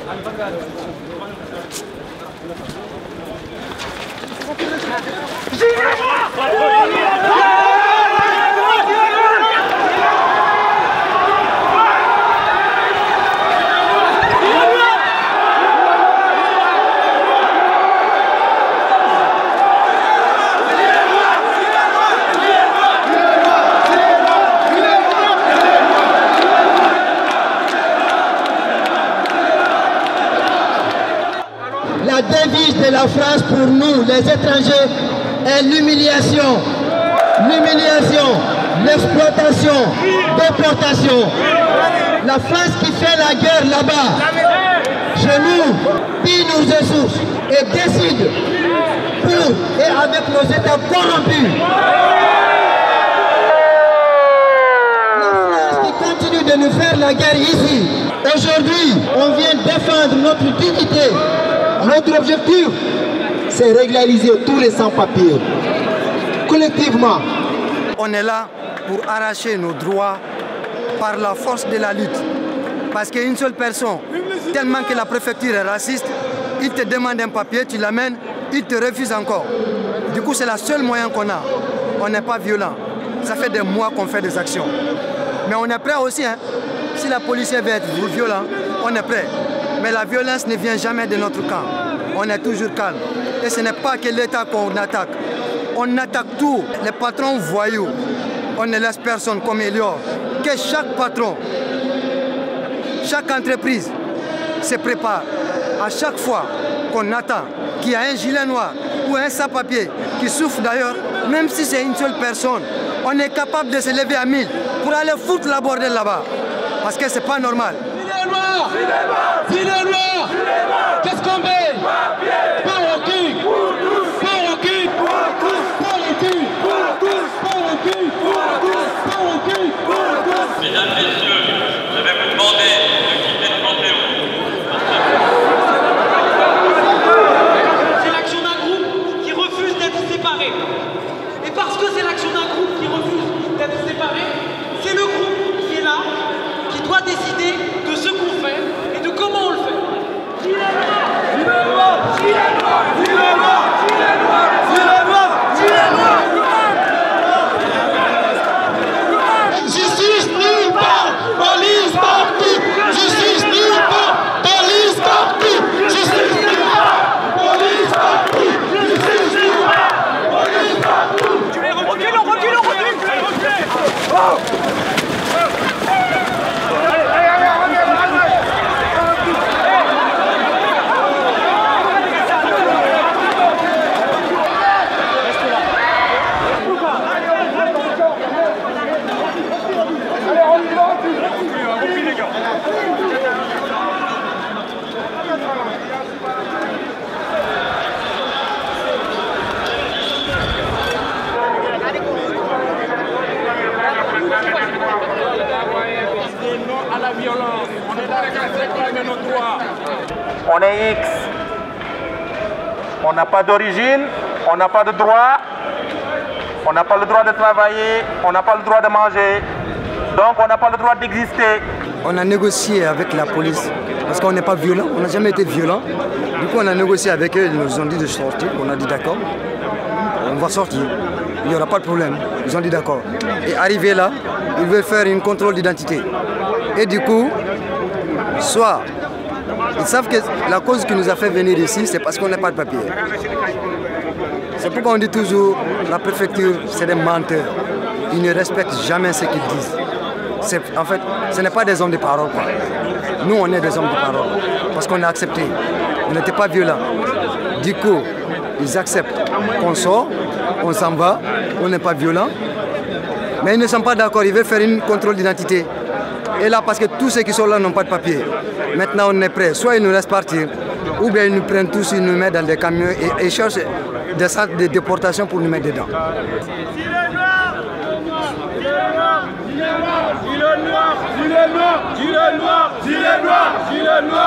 La devise de la France pour nous, les étrangers, est l'humiliation. L'humiliation, l'exploitation, déportation. La France qui fait la guerre là-bas, chez nous, qui nous ressources et décide pour et avec nos États corrompus. La France qui continue de nous faire la guerre ici. Aujourd'hui, on vient défendre notre dignité. Notre objectif, c'est régulariser tous les sans-papiers, collectivement. On est là pour arracher nos droits par la force de la lutte. Parce qu'une seule personne, tellement que la préfecture est raciste, il te demande un papier, tu l'amènes, il te refuse encore. Du coup, c'est le seul moyen qu'on a. On n'est pas violent. Ça fait des mois qu'on fait des actions. Mais on est prêt aussi, hein. Si la police veut être violente, on est prêt. Mais la violence ne vient jamais de notre camp. On est toujours calme. Et ce n'est pas que l'État qu'on attaque. On attaque tout. Les patrons voyous, on ne laisse personne comme Elior. Que chaque patron, chaque entreprise se prépare. À chaque fois qu'on attend qu'il y a un gilet noir ou un sans-papier qui souffre d'ailleurs, même si c'est une seule personne, on est capable de se lever à 1000 pour aller foutre la bordel là-bas. Parce que c'est pas normal. Gilet noir, qu'est-ce qu'on met? Pour qui? Pour qui? Mesdames, Messieurs, je vais vous demander de quitter le Panthéon. C'est l'action d'un groupe qui refuse d'être séparé. Et parce que c'est l'action d'un groupe qui refuse d'être séparé, c'est le groupe qui est là, qui doit décider de ce qu'on fait et de comment on le fait. Gilet noir, gilet noir, gilet noir, gilet noir, gilet noir, gilet noir. Justice nulle part, police partout. Justice nulle part, police partout. Justice nulle part, police partout. Justice nulle part, police partout. Recule. On est X. On n'a pas d'origine, on n'a pas de droit, on n'a pas le droit de travailler, on n'a pas le droit de manger, donc on n'a pas le droit d'exister. On a négocié avec la police parce qu'on n'est pas violent, on n'a jamais été violent. Du coup, on a négocié avec eux, ils nous ont dit de sortir, on a dit d'accord, on va sortir, il n'y aura pas de problème. Ils ont dit d'accord. Et arrivé là, ils veulent faire un contrôle d'identité. Et du coup, soit ils savent que la cause qui nous a fait venir ici, c'est parce qu'on n'a pas de papier. C'est pourquoi on dit toujours, la préfecture, c'est des menteurs. Ils ne respectent jamais ce qu'ils disent. En fait, ce n'est pas des hommes de parole, quoi. Nous, on est des hommes de parole. Parce qu'on a accepté. On n'était pas violents. Du coup, ils acceptent qu'on sort, on s'en va, on n'est pas violent. Mais ils ne sont pas d'accord, ils veulent faire un contrôle d'identité. Et là, parce que tous ceux qui sont là n'ont pas de papier. Maintenant, on est prêt. Soit ils nous laissent partir, ou bien ils nous prennent tous, ils nous mettent dans des camions et cherchent des centres de déportation pour nous mettre dedans. Gilet noir, gilet noir, gilet noir, gilet noir, gilet noir.